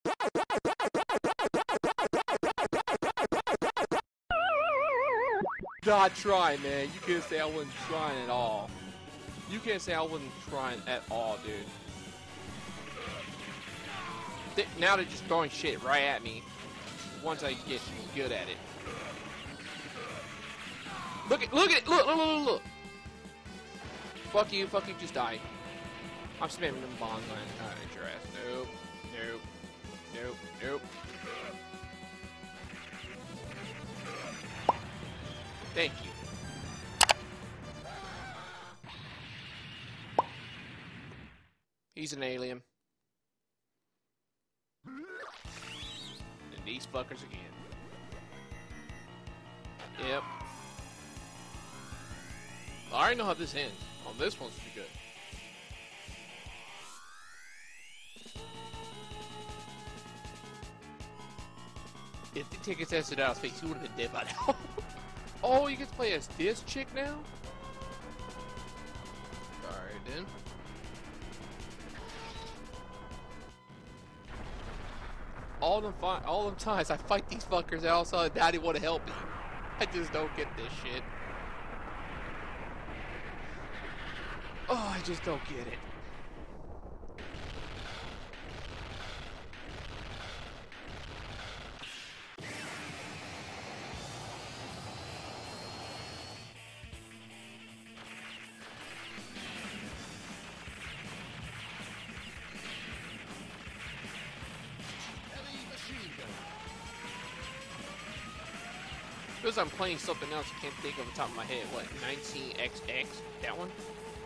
Not trying, man. You can't say I wasn't trying at all. You can't say I wasn't trying at all, dude. Now they're just throwing shit right at me once I get good at it. Look at it! Look! Fuck you, just die. I'm spamming them bombs on your ass. Nope. Thank you. He's an alien. And these fuckers again. Yep. I already know how this ends. Oh, this one's pretty good. If the ticket tested out his face, he would have been dead by now. Oh, you get to play as this chick now? Alright then. All them times I fight these fuckers and all of a sudden Daddy want to help me. I just don't get this shit. Oh, I just don't get it. Because I'm playing something else, I can't think of the top of my head. What, 19XX? That one?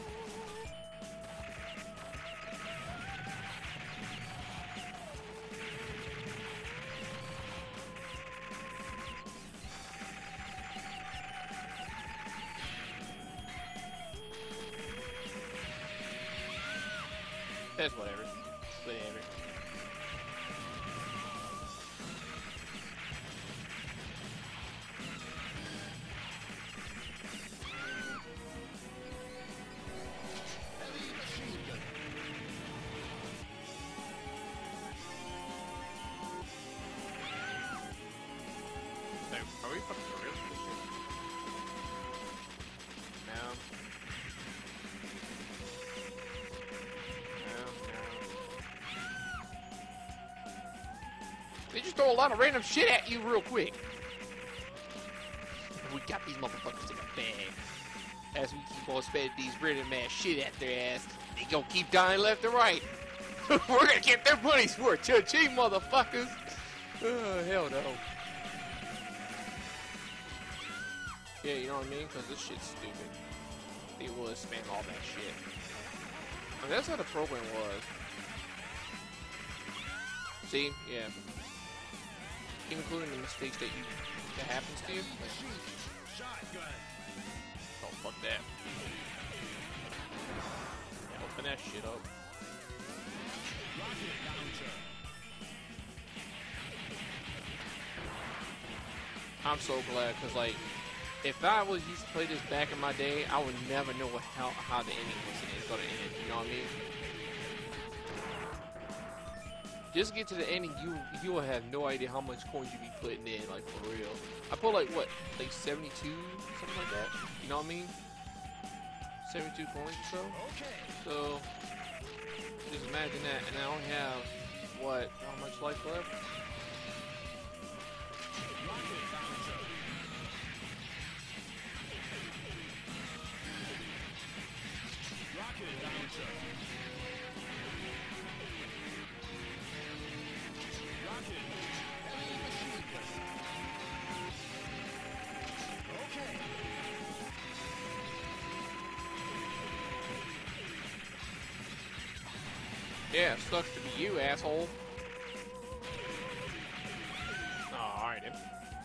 That's whatever. Are we fucking for real with this shit? No. They just throw a lot of random shit at you real quick. We got these motherfuckers in a bag. As we keep on spending these random ass shit at their ass, they gonna keep dying left and right. We're gonna get their money's worth. Cha-ching, motherfuckers. Oh, hell no. Yeah, you know what I mean? Because this shit's stupid. They will spam all that shit. I mean, that's how the program was. See? Yeah. Including the mistakes that happens to you. Oh, fuck that. Yeah, open that shit up. I'm so glad, because, like, if I was used to play this back in my day, I would never know how the ending was going to end. You know what I mean? Just get to the ending, you will have no idea how much coins you be putting in, like, for real. I put, like, what, like 72, something like that? You know what I mean? 72 coins or so? So, just imagine that, and I only have, what, how much life left? Yeah, sucks to be you, asshole. Oh, alright then.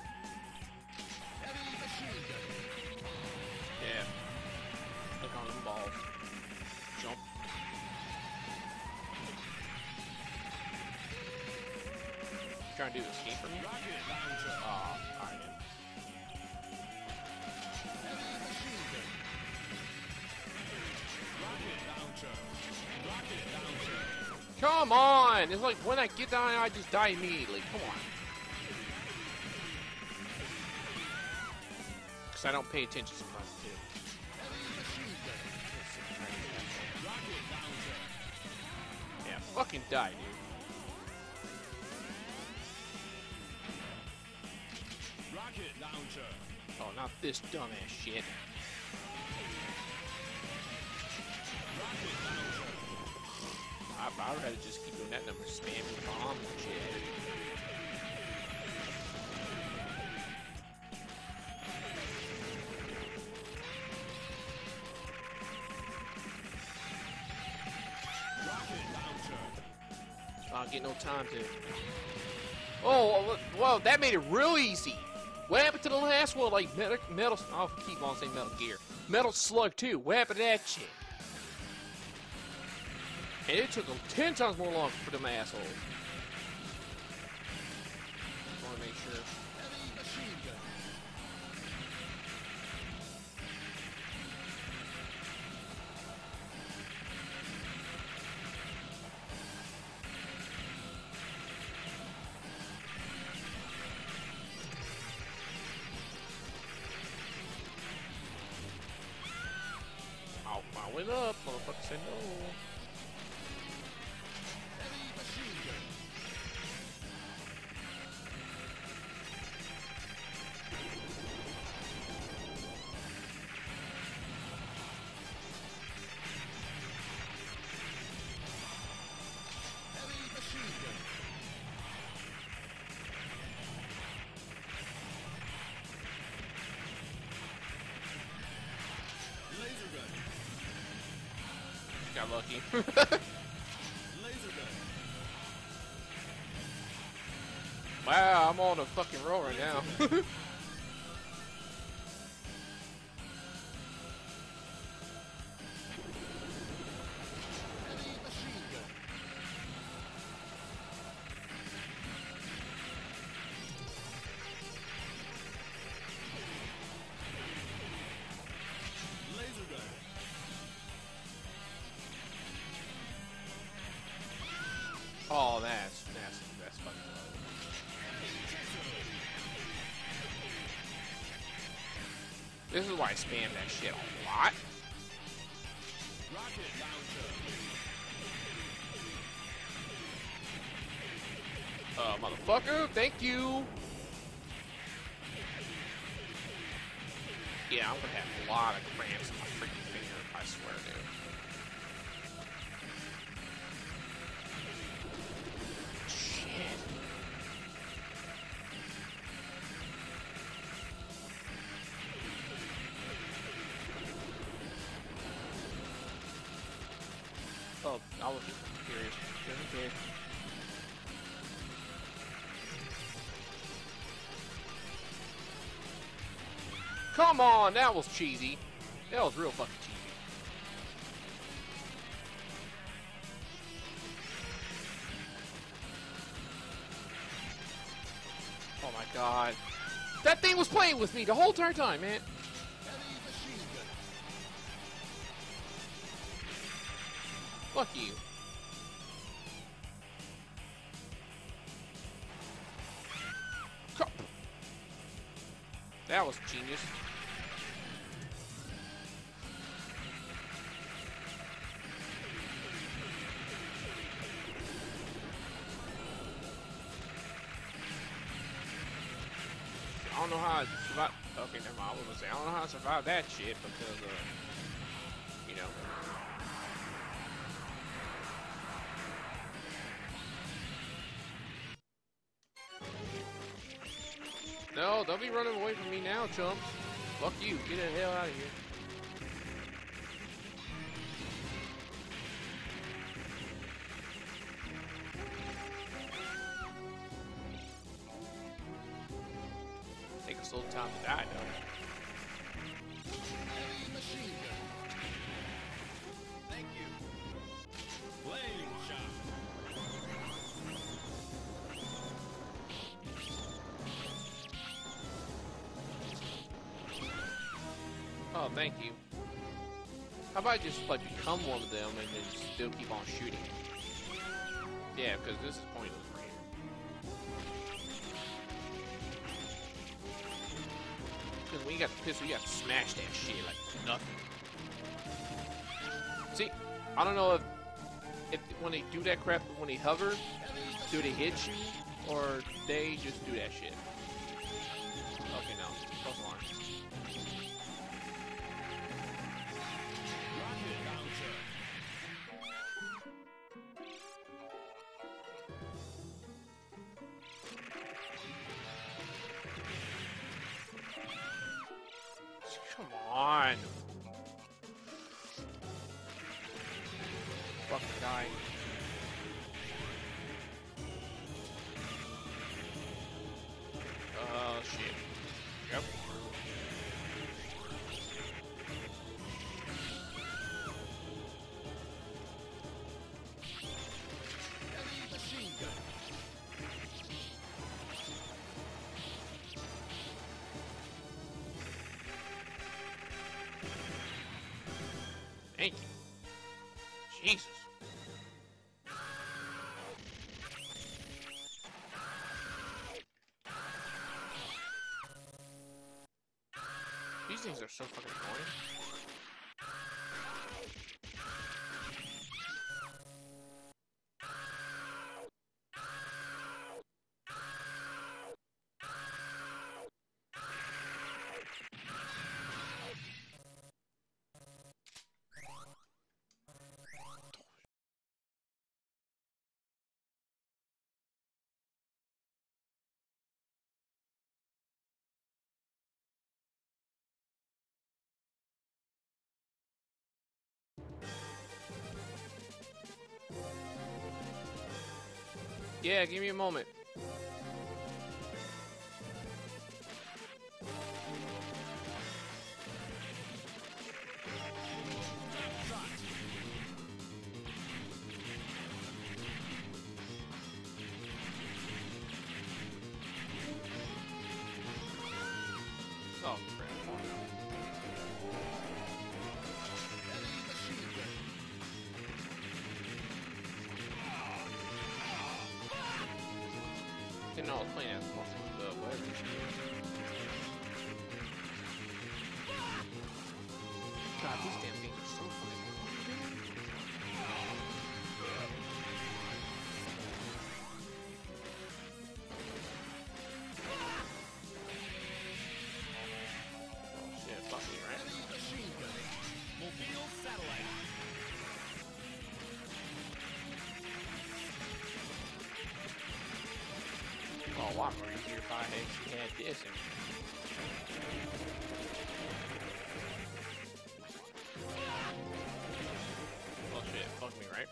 Yeah. Look on them balls. Jump. Trying to do escape from me? Oh, alright then. Come on! It's like when I get down, I just die immediately. Come on. Because I don't pay attention sometimes, too. Yeah, fucking die, dude. Rocket launcher. Oh, not this dumbass shit. I'd rather just keep doing that number, spamming bombs and shit. I get no time to. Oh, well, that made it real easy. What happened to the last one? Like metal. I'll keep on saying Metal Gear. Metal Slug 2. What happened to that shit? And it took them 10 times more long for them assholes. I want to make sure. Heavy machine gun. Oh, I went up. Motherfucker said no. Heavy machine gun. Heavy machine gun. Laser gun. Got lucky. Laser gun. Wow, I'm on a fucking roll right now. Heavy machine gun. Laser gun. Oh, that's fucking low. This is why I spam that shit a lot. Rocket launcher. Motherfucker, thank you. Yeah, I'm gonna have a lot of cramps in my freaking finger, I swear, dude. Shit. Oh, I was just curious. Okay. Come on, that was cheesy. That was real fucking cheesy. Oh my god. That thing was playing with me the whole entire time, man. Heavy machine gun. Fuck you. Co- That was genius. I don't know how I survived. Okay, never mind. I was gonna say I don't know how I survived that shit because, you know. No, don't be running away from me now, chumps. Fuck you. Get the hell out of here. Take us a little time to die, though. Heavy machine gun. Thank you. Flame shot. Oh, thank you. How about I just like become one of them and then still keep on shooting? Yeah, because this is pointless right here. Because when you got the pistol, you got to smash that shit like nothing. See, I don't know if when they do that crap, when they hover, do they hit you, or they just do that shit? Okay, no. Close alarm. Rocket launcher. Come on. Fucking die. Oh, shit. Yep. Heavy machine gun. Thank you. Jesus. These things are so fucking annoying. Yeah, give me a moment. Oh, crap. Heavy machine gun. Didn't know I was playing as whatever this shit is. God, these damn things are so fucking annoying, dude. Oh shit, fuck me, right? Heavy machine gun. Mobile satellite. Oh, a lot more easier if I actually had this and oh shit, fuck me, right?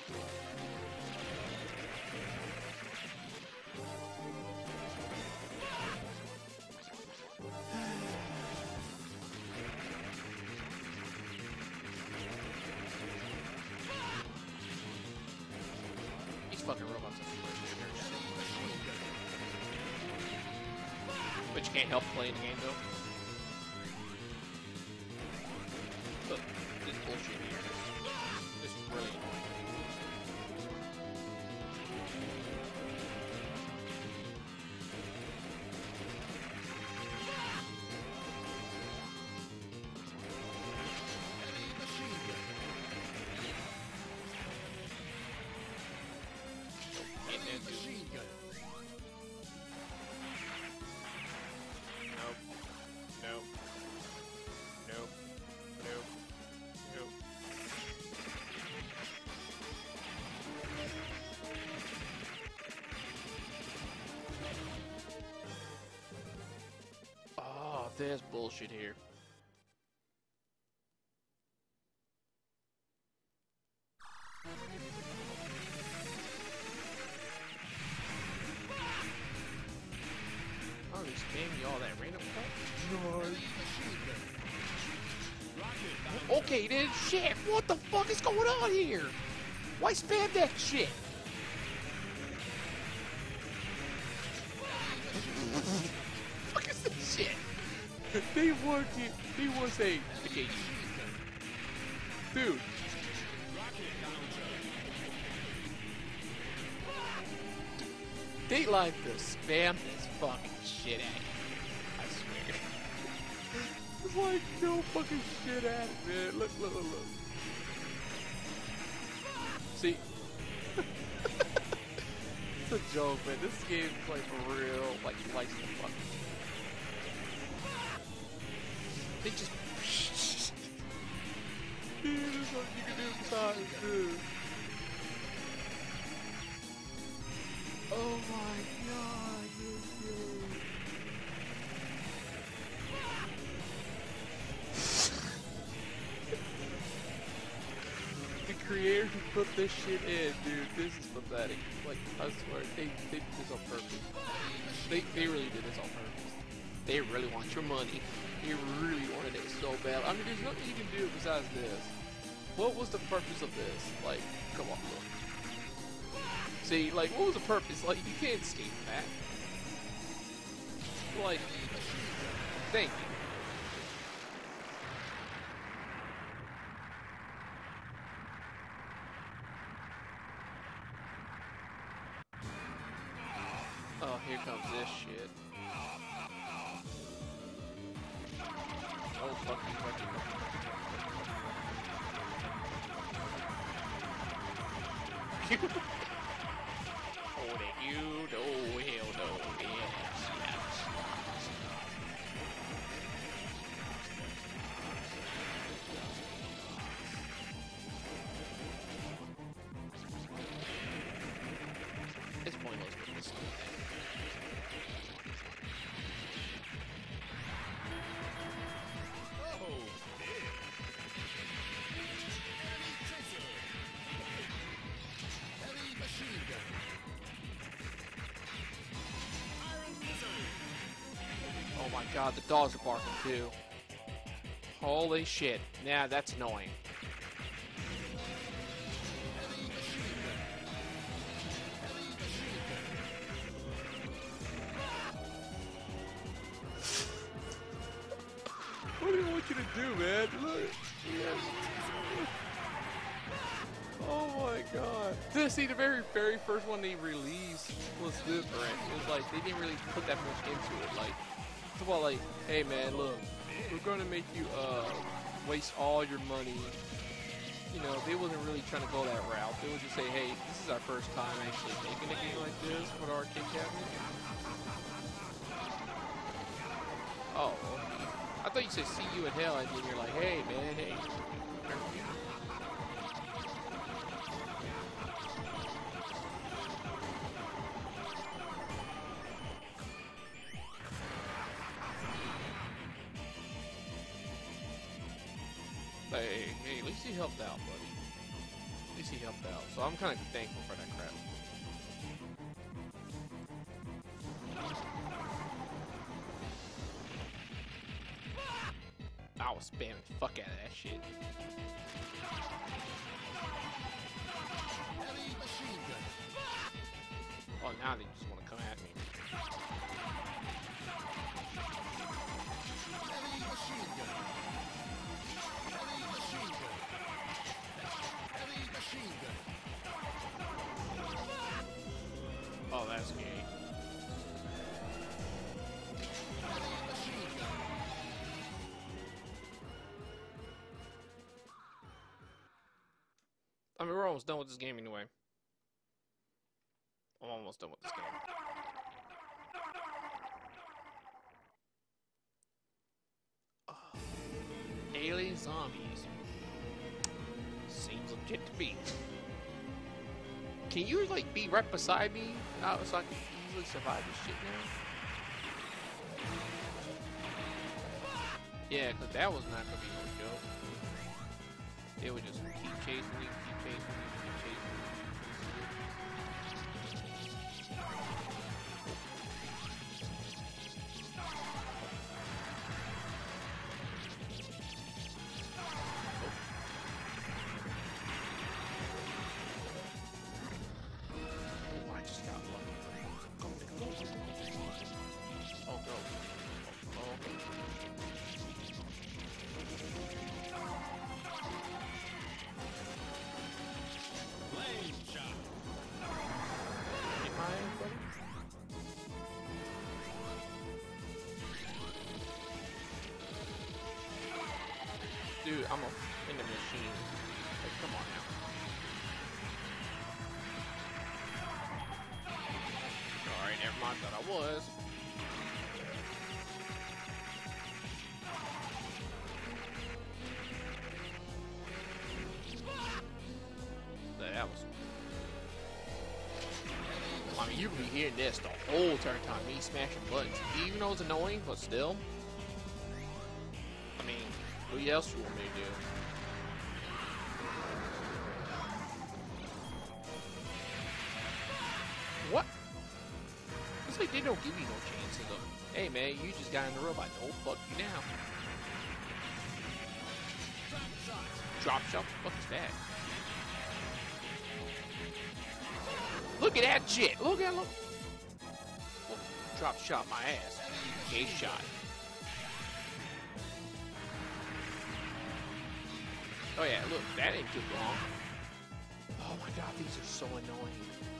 These fucking robots are super weird. But you can't help playing the game though. Look, this bullshit here. This is really annoying. Heavy machine gun. Getting Heavy into machine gun. nope. Nope. Nope. Nope. Nope. Oh, there's bullshit here. Oh, they spam you all that random stuff? Heavy machine gun. Rocket launcher. Okay then, shit, what the fuck is going on here? Why spam that shit? Fuck is this shit? They want to say, okay, dude, Rocket launcher. They like to spam this fucking shit at you. I swear. It's like no fucking shit at it, man. Look, look, look, look. See? It's a joke, man. This game's like for real. Like, he likes to fucking. They just. Dude, there's nothing you can do besides this. Oh my god, this game. The creators who put this shit in, dude, this is pathetic. Like, I swear, they did this on purpose. They really did this on purpose. They really want your money. They really wanted it so bad. I mean, there's nothing you can do besides this. What was the purpose of this? Like, come on, look. See, like, what was the purpose? Like, you can't escape that. Like, thank you. Oh, here comes this shit. Oh, fucking, fucking, fucking. Oh, that you know, hell no, yes, yes. It's pointless with this stuff. Oh my god, the dogs are barking too. Holy shit. Nah, that's annoying. What do you want you to do, man? Look. Oh my god. See, the very first one they released was different. It was like, they didn't really put that much into it. Like, it's about like, hey man, look, we're gonna make you, waste all your money. You know, they wasn't really trying to go that route. They would just say, hey, this is our first time actually making a game like this for the arcade cabinet. Oh, I thought you said see you in hell, and then you're like, hey man, hey. Hey, at least he helped out, buddy. At least he helped out. So I'm kind of thankful for that crap. I was spamming the fuck out of that shit. Oh, now they just want to come at me. Oh, that's gay. I mean, we're almost done with this game anyway. I'm almost done with this game. Oh. Alien zombies. Seems legit to me. Can you, like, be right beside me so I can easily survive this shit now? Yeah, because that was not going to be no joke. They would just keep chasing me, keep chasing me, keep chasing me. Oh, I just got lucky. Go, go, go. Oh, go. Oh. I'm in the machine. Like, come on now. Alright, never mind. Thought I was. That was. I mean, you could be hearing this the whole entire time. Me smashing buttons. Even though it's annoying, but still. I mean, what else you want me to do? What? It's like they don't give you no chances of, hey man, you just got in the robot. No, fuck you now. Drop shot? What is that? Look at that shit! Look at look. Drop shot my ass. Case shot. Oh yeah, look, that ain't too long. Oh my god, these are so annoying.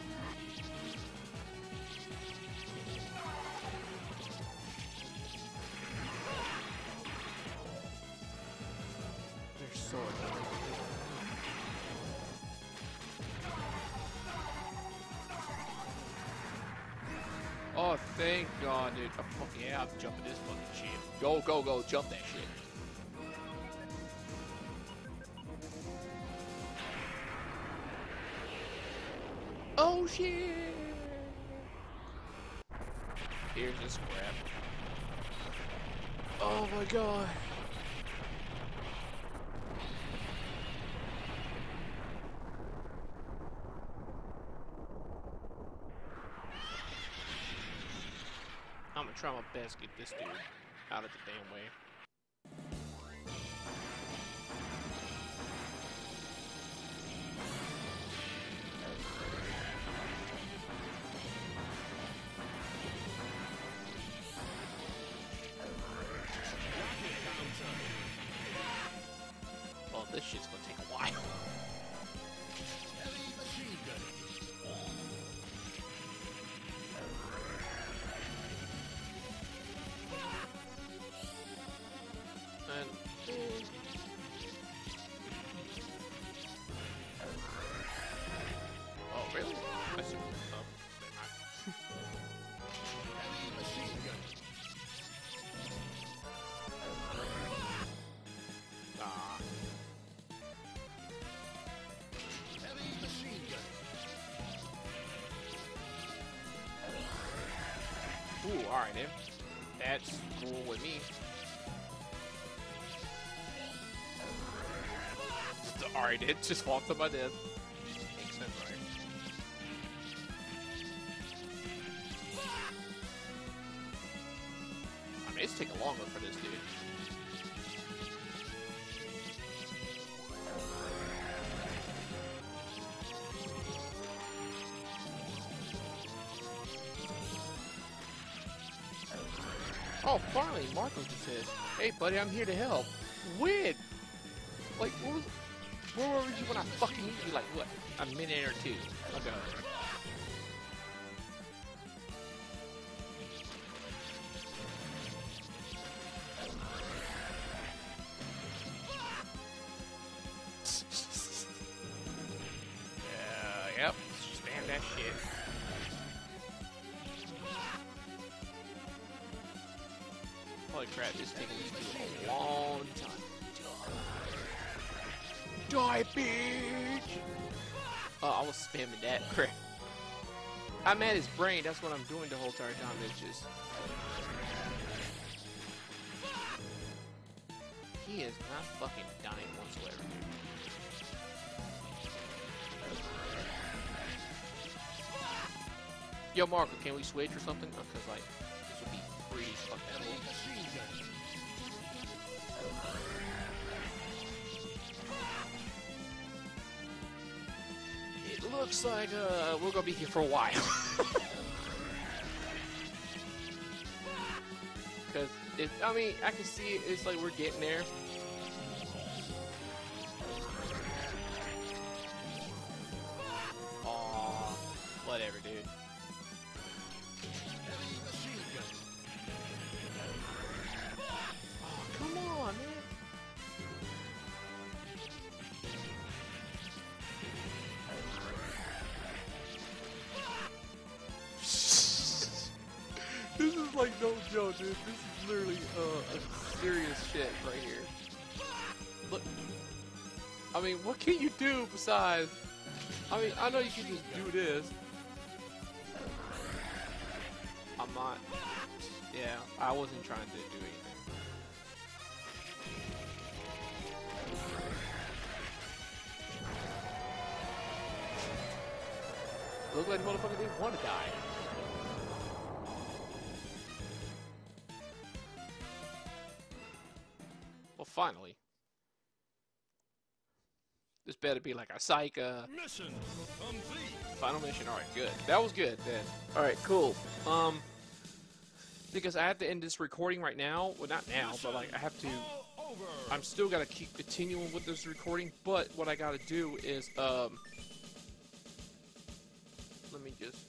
They're so annoying. Oh, thank God, dude. Oh, fuck yeah, I'm jumping this fucking shit. Go, go, go, jump that shit. Oh, shit. Here's this crap. Oh, my God. I'm gonna try my best to get this dude out of the damn way. Oh, this shit's gonna take a while. Oh, really? I see. Ah. Ooh, alright then. That's cool with me. Alright, it just falls to my death. Makes sense, right? I mean, it's taking longer for this dude. Oh, finally, Marco just says, "Hey, buddy, I'm here to help." When? Like, what was? Where were you when I fucking needed you? Like, what? A minute or two ago. Yep. Spam that shit. Holy crap, this is taking this a long time. Die, bitch! Oh, I was spamming that crap. I'm at his brain, that's what I'm doing the whole entire time. It's just... He is not fucking dying whatsoever, dude. Yo, Marco, can we switch or something? Because, like, this would be pretty fucking cool. It looks like, we're gonna be here for a while. Because, I mean, I can see it's like we're getting there. Aw, whatever, dude. Oh, come on, man. is like no joke, dude. This is literally a serious shit right here. Look, I mean, what can you do besides? I mean, I know you can just do this. I'm not. Yeah, I wasn't trying to do anything. Look like the motherfucker didn't want to die. Well, finally. This better be like a psych, Mission complete. final mission. Alright, good. That was good, then. Alright, cool. Because I have to end this recording right now. Well, not now, but like, I have to... All over. I'm still gotta keep continuing with this recording, but what I gotta do is, let me just...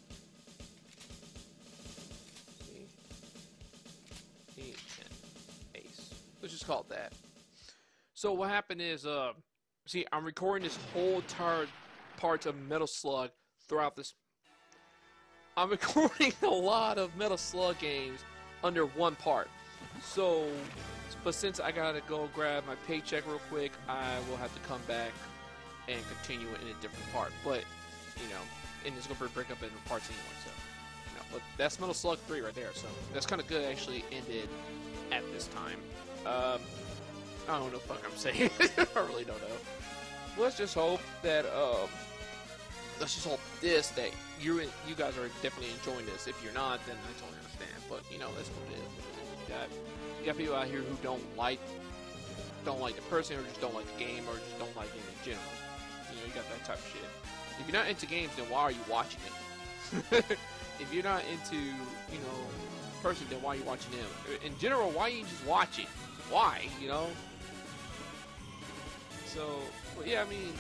Ace. Let's just call it that. So what happened is, see, I'm recording this whole entire part of Metal Slug throughout this. I'm recording a lot of Metal Slug games under one part. So, but since I gotta go grab my paycheck real quick, I will have to come back and continue it in a different part. But, you know, and it's gonna break up into parts anyway. So, you know, but that's Metal Slug 3 right there. So that's kind of good. Actually, ended at this time. I don't know what the fuck I'm saying. I really don't know. Let's just hope that let's just hope that you guys are definitely enjoying this. If you're not, then I totally understand. But you know, that's what it is. You got people out here who don't like the person, or just don't like the game, or just don't like it in general. You know, you got that type of shit. If you're not into games, then why are you watching it? If you're not into, you know, person, then why are you watching them? In general, why you just watch it? Why, you know? So, well, yeah, I mean,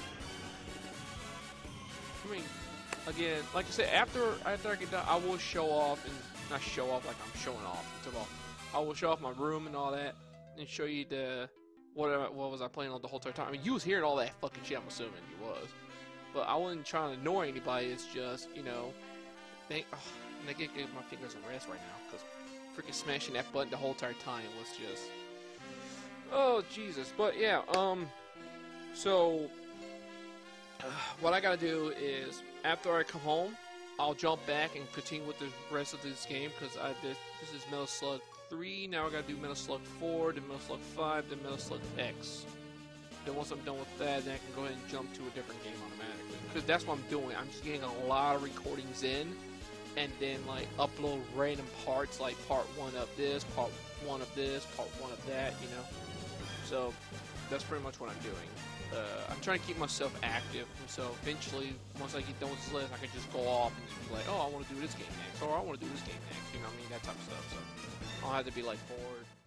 again, like I said, after I get done, I will show off, and not show off like I'm showing off. I will show off my room and all that, and show you the what was I playing on the whole entire time. I mean, you was hearing all that fucking shit. I'm assuming you was, but I wasn't trying to annoy anybody. It's just, you know, and I get my fingers on rest right now because freaking smashing that button the whole entire time was just, oh Jesus. But yeah, so what I gotta do is after I come home, I'll jump back and continue with the rest of this game because this is Metal Slug 3. Now I gotta do Metal Slug 4, then Metal Slug 5, then Metal Slug X. Then once I'm done with that, then I can go ahead and jump to a different game automatically. Because that's what I'm doing. I'm just getting a lot of recordings in, and then like upload random parts, like part 1 of this, part 1 of this, part 1 of that, you know. So that's pretty much what I'm doing. I'm trying to keep myself active, so eventually, once I get done with this list, I can just go off and just be like, oh, I want to do this game next, or I want to do this game next, you know what I mean, that type of stuff, so I don't have to be like bored.